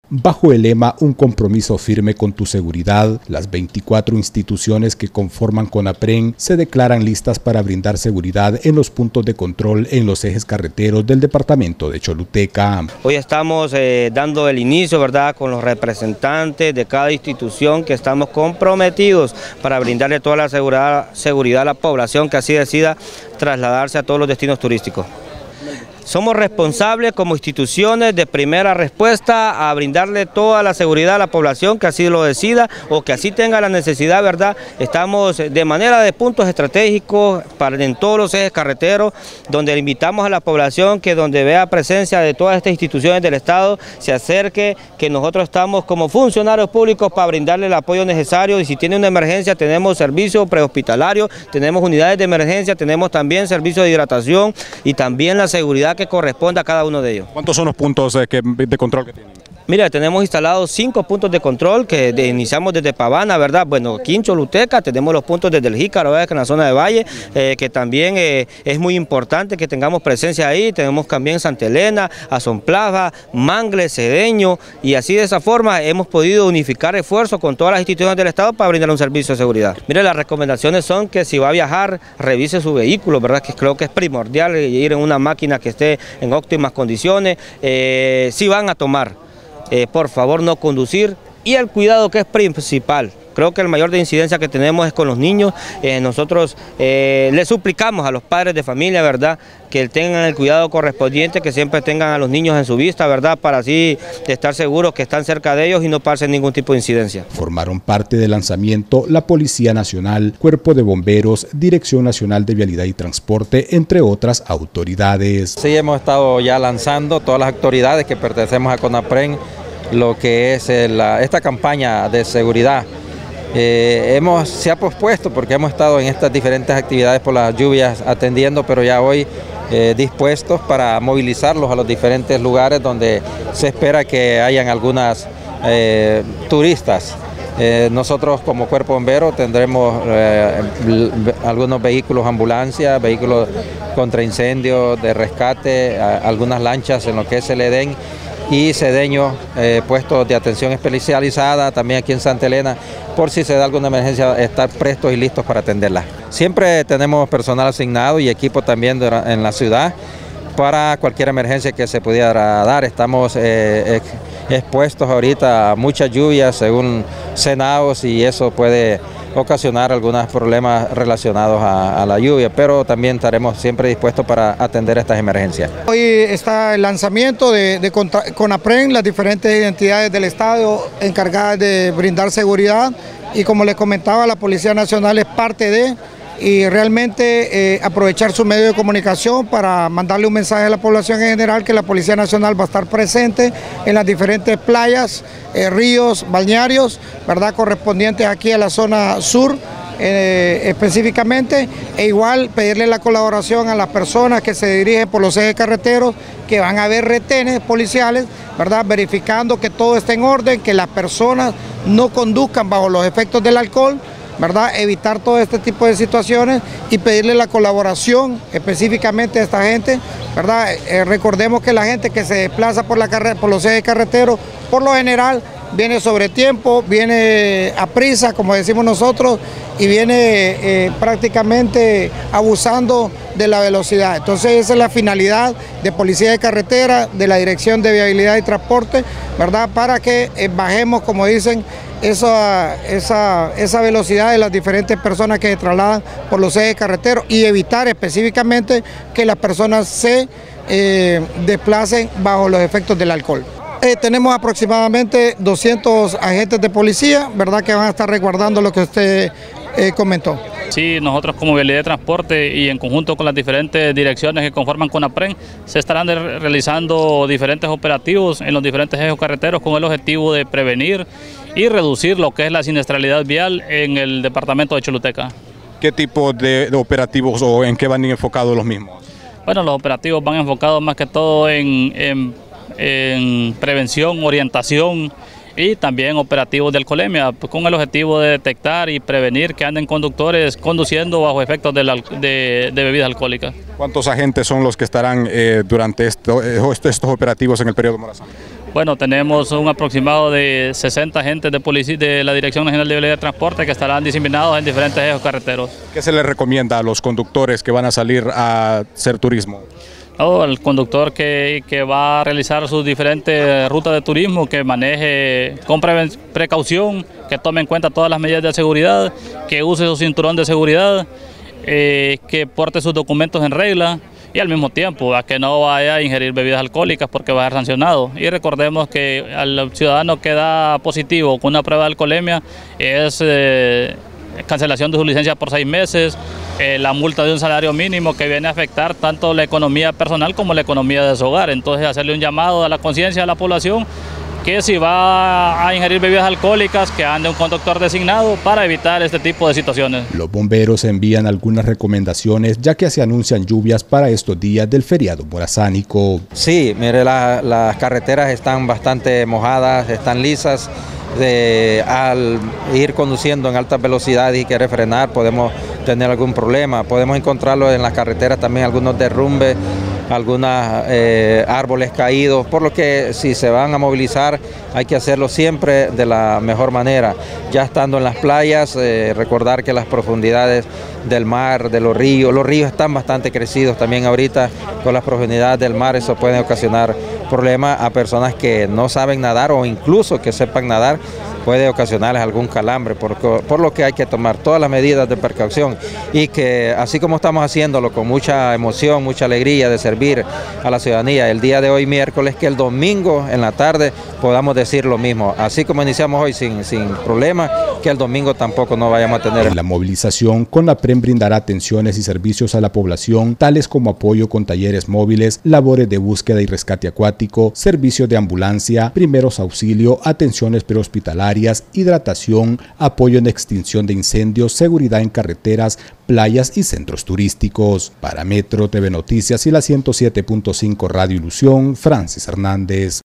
Bajo el lema Un compromiso firme con tu seguridad, las 24 instituciones que conforman CONAPREN se declaran listas para brindar seguridad en los puntos de control en los ejes carreteros del departamento de Choluteca. Hoy estamos dando el inicio, ¿verdad?, con los representantes de cada institución que estamos comprometidos para brindarle toda la seguridad a la población que así decida trasladarse a todos los destinos turísticos. Somos responsables como instituciones de primera respuesta a brindarle toda la seguridad a la población que así lo decida o que así tenga la necesidad, ¿verdad? Estamos de manera de puntos estratégicos en todos los ejes carreteros, donde invitamos a la población que donde vea presencia de todas estas instituciones del Estado, se acerque, que nosotros estamos como funcionarios públicos para brindarle el apoyo necesario y si tiene una emergencia tenemos servicio prehospitalario, tenemos unidades de emergencia, tenemos también servicio de hidratación y también la seguridad que corresponde a cada uno de ellos. ¿Cuántos son los puntos de control que tienen? Mira, tenemos instalados 5 puntos de control que iniciamos desde Pavana, ¿verdad? Bueno, aquí en Choluteca tenemos los puntos desde el Jícaro, ¿verdad?, que en la zona de Valle, que también es muy importante que tengamos presencia ahí. Tenemos también Santa Elena, Azonplaza, Mangle, Cedeño, y así de esa forma hemos podido unificar esfuerzos con todas las instituciones del Estado para brindar un servicio de seguridad. Mire, las recomendaciones son que si va a viajar, revise su vehículo, ¿verdad?, que creo que es primordial ir en una máquina que esté en óptimas condiciones. Si van a tomar, por favor no conducir, y el cuidado que es principal. Creo que el mayor de incidencia que tenemos es con los niños. Nosotros le suplicamos a los padres de familia, ¿verdad?, que tengan el cuidado correspondiente, que siempre tengan a los niños en su vista, ¿verdad?, para así estar seguros que están cerca de ellos y no pase ningún tipo de incidencia. Formaron parte del lanzamiento la Policía Nacional, Cuerpo de Bomberos, Dirección Nacional de Vialidad y Transporte, entre otras autoridades. Sí, hemos estado ya lanzando todas las autoridades que pertenecemos a CONAPREN lo que es esta campaña de seguridad. Se ha pospuesto porque hemos estado en estas diferentes actividades por las lluvias atendiendo, pero ya hoy dispuestos para movilizarlos a los diferentes lugares donde se espera que hayan algunas turistas. Nosotros como Cuerpo Bombero tendremos algunos vehículos ambulancia, vehículos contra incendios, de rescate, algunas lanchas en lo que es el Edén, y Cedeño, puestos de atención especializada también aquí en Santa Elena, por si se da alguna emergencia, estar prestos y listos para atenderla. Siempre tenemos personal asignado y equipo también en la ciudad para cualquier emergencia que se pudiera dar. Estamos expuestos ahorita a muchas lluvias según Senaos y eso puede ocasionar algunos problemas relacionados a la lluvia, pero también estaremos siempre dispuestos para atender estas emergencias. Hoy está el lanzamiento de CONAPREN, las diferentes entidades del Estado encargadas de brindar seguridad, y como les comentaba, la Policía Nacional es parte de, y realmente aprovechar su medio de comunicación para mandarle un mensaje a la población en general que la Policía Nacional va a estar presente en las diferentes playas, ríos, balnearios, ¿verdad?, correspondientes aquí a la zona sur específicamente, e igual pedirle la colaboración a las personas que se dirigen por los ejes carreteros, que van a haber retenes policiales, ¿verdad?, verificando que todo esté en orden, que las personas no conduzcan bajo los efectos del alcohol, ¿verdad?, evitar todo este tipo de situaciones y pedirle la colaboración específicamente a esta gente, ¿verdad? Recordemos que la gente que se desplaza por los ejes carreteros, por lo general, viene sobre tiempo, viene a prisa, como decimos nosotros, y viene prácticamente abusando de la velocidad. Entonces esa es la finalidad de Policía de Carretera, de la Dirección de Vialidad y Transporte, ¿verdad?, para que bajemos, como dicen, esa velocidad de las diferentes personas que se trasladan por los ejes carreteros y evitar específicamente que las personas se desplacen bajo los efectos del alcohol. Tenemos aproximadamente 200 agentes de policía, ¿verdad?, que van a estar resguardando lo que usted comentó. Sí, nosotros como Vialidad de Transporte y en conjunto con las diferentes direcciones que conforman CONAPREN se estarán realizando diferentes operativos en los diferentes ejes carreteros con el objetivo de prevenir y reducir lo que es la siniestralidad vial en el departamento de Choluteca. ¿Qué tipo de operativos o en qué van enfocados los mismos? Bueno, los operativos van enfocados más que todo en prevención, orientación y también operativos de alcoholemia, con el objetivo de detectar y prevenir que anden conductores conduciendo bajo efectos de bebidas alcohólicas. ¿Cuántos agentes son los que estarán durante estos operativos en el periodo Morazán? Bueno, tenemos un aproximado de 60 agentes de policía de la Dirección Nacional de Vialidad y Transporte que estarán diseminados en diferentes ejes carreteros. ¿Qué se les recomienda a los conductores que van a salir a hacer turismo? El conductor que va a realizar sus diferentes rutas de turismo, que maneje con precaución, que tome en cuenta todas las medidas de seguridad, que use su cinturón de seguridad, que porte sus documentos en regla y al mismo tiempo a que no vaya a ingerir bebidas alcohólicas porque va a ser sancionado. Y recordemos que al ciudadano que da positivo con una prueba de alcoholemia es cancelación de su licencia por 6 meses, la multa de un salario mínimo que viene a afectar tanto la economía personal como la economía de su hogar. Entonces hacerle un llamado a la conciencia de la población que si va a ingerir bebidas alcohólicas, que ande un conductor designado para evitar este tipo de situaciones. Los bomberos envían algunas recomendaciones ya que se anuncian lluvias para estos días del feriado morazánico. Sí, mire, las carreteras están bastante mojadas, están lisas. Al ir conduciendo en altas velocidades y querer frenar podemos tener algún problema, podemos encontrarlo en las carreteras también algunos derrumbes, algunos árboles caídos, por lo que si se van a movilizar hay que hacerlo siempre de la mejor manera. Ya estando en las playas, recordar que las profundidades del mar, de los ríos están bastante crecidos también ahorita con las profundidades del mar, eso puede ocasionar problemas a personas que no saben nadar o incluso que sepan nadar, puede ocasionarles algún calambre, por lo que hay que tomar todas las medidas de precaución y que así como estamos haciéndolo con mucha emoción, mucha alegría de servir a la ciudadanía el día de hoy miércoles, que el domingo en la tarde podamos decir lo mismo, así como iniciamos hoy sin problema, que el domingo tampoco no vayamos a tener. En la movilización, CONAPREN brindará atenciones y servicios a la población, tales como apoyo con talleres móviles, labores de búsqueda y rescate acuático, servicios de ambulancia, primeros auxilios, atenciones prehospitalarias, hidratación, apoyo en extinción de incendios, seguridad en carreteras, playas y centros turísticos. Para Metro TV Noticias y la 107.5 Radio Ilusión, Francis Hernández.